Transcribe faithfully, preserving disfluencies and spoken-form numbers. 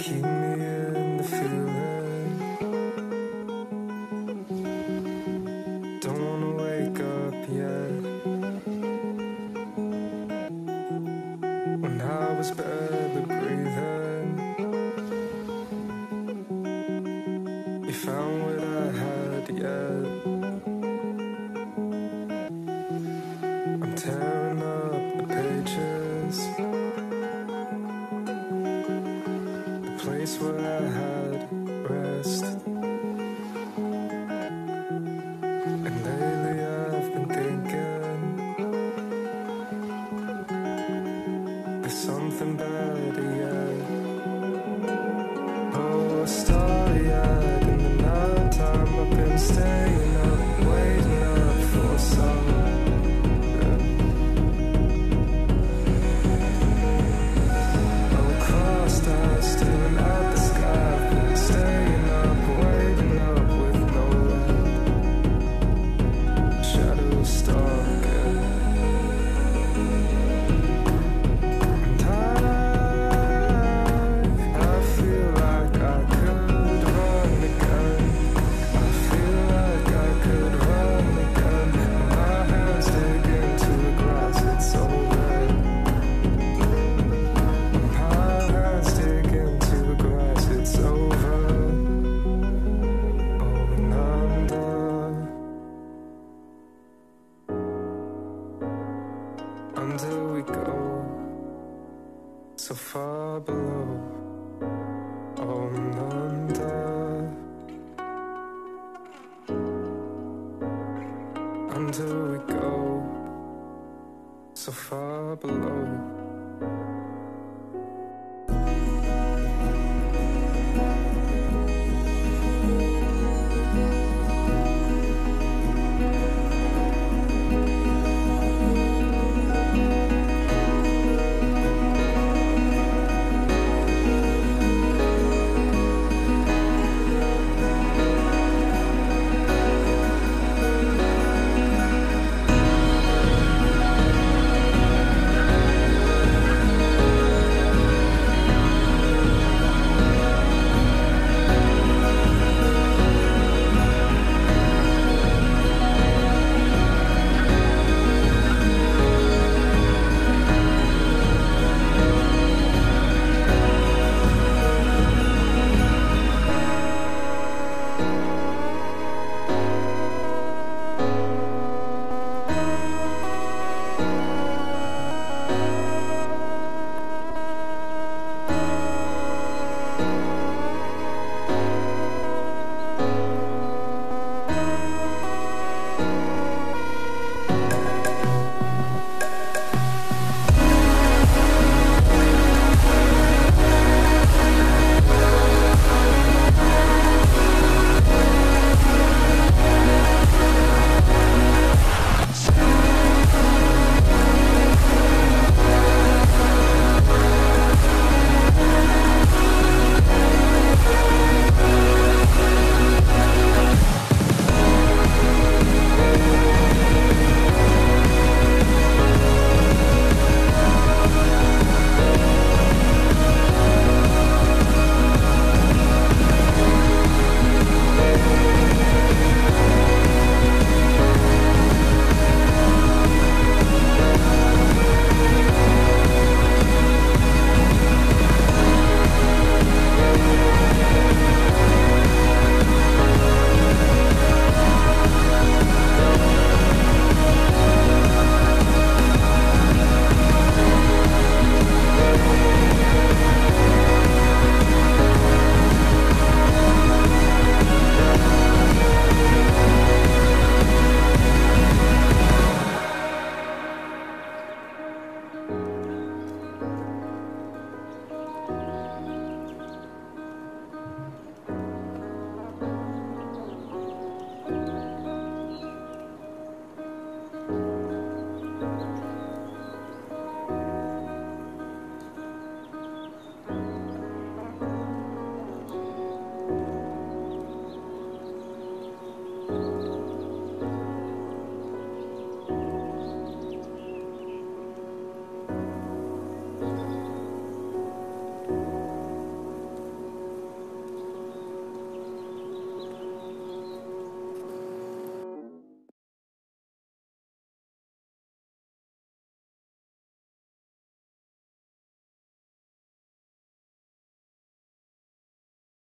keep me in the feeling. Don't wanna wake up yet. When I was barely breathing, you found what I had yet. I'm tearing up the pages, the place where I had rest. And lately I've been thinking there's something better yet. Oh, a starry eyed in the night time. I've been staying up, waiting up for some. Oh, crossed eyes staring at the sky. I've been staying up, waiting up with no light. Shadows stalking. And I, I feel like I could run again. I feel like I could run again. My hands dig into the grass, it's so red. My hands dig into the grass, it's over. Oh, and under, under we go, so far below. Oh, and under, under we go, so far below.